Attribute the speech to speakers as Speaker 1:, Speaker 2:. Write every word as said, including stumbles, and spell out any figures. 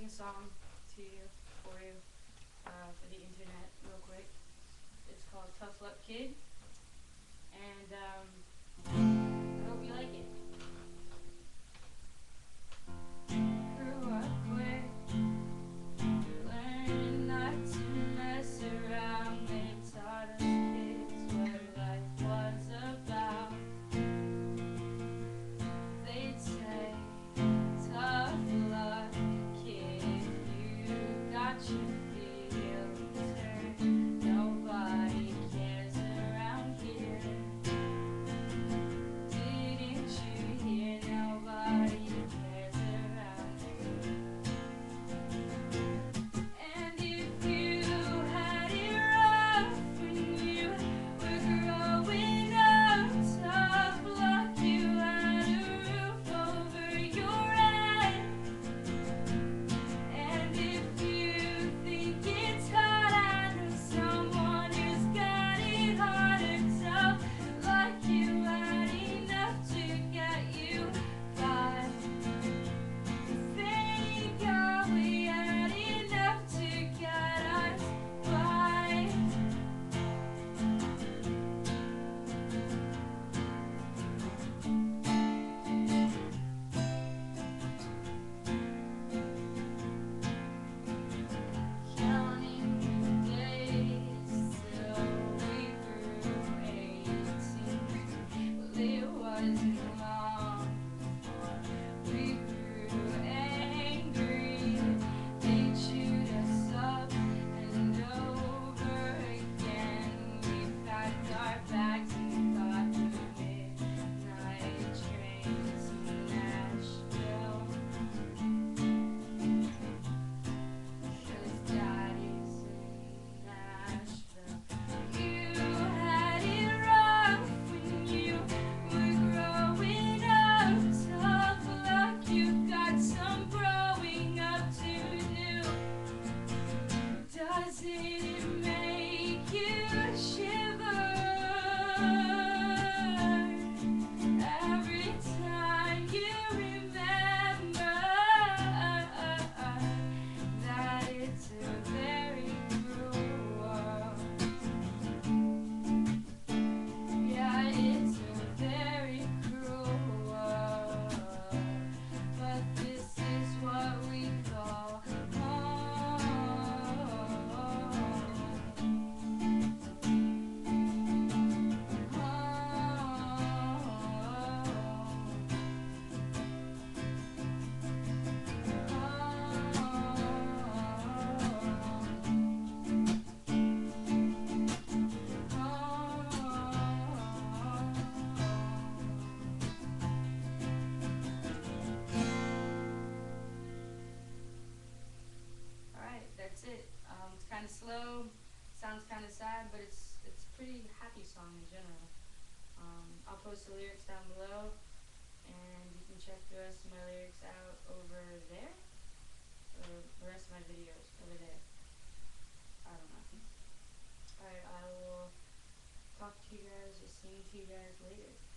Speaker 1: a song to you, for you, uh, for the internet, real quick. It's called Tough Luck Kid, and um, I hope you like it. Grew up quick, learning not to mess around. They taught us kids what life was about. They'd say, tough luck, kid, you got your feelings hurt. Nobody cares around here. Didn't you hear? Nobody cares around here. And if you had it rough when you were growing up, tough luck, you had a roof over your head. And if you think it's hard, I know someone who's got it harder. Tough luck, you had enough to get you by. Thank God we had enough to get us by. Counting days till we grew eighteen. Well, it wasn't long before we grew angry. They chewed us up and over again. We packed our bags and got the midnight train to Nashville. 'Cause Daddy's in Nashville. You had it rough when you were growing up. Tough luck, you got some growing up to do. Does it make you shiver every time you remember that it's a very cruel world? Yeah, it's a very cruel world, but this is what we call home. Alright, that's it. Um, it's kind of slow, sounds kind of sad, but it's it's a pretty happy song in general. Um, I'll post the lyrics down below, and you can check the rest of my lyrics out over there, or the rest of my videos over there. I don't know. Alright, I will talk to you guys, or sing to you guys later.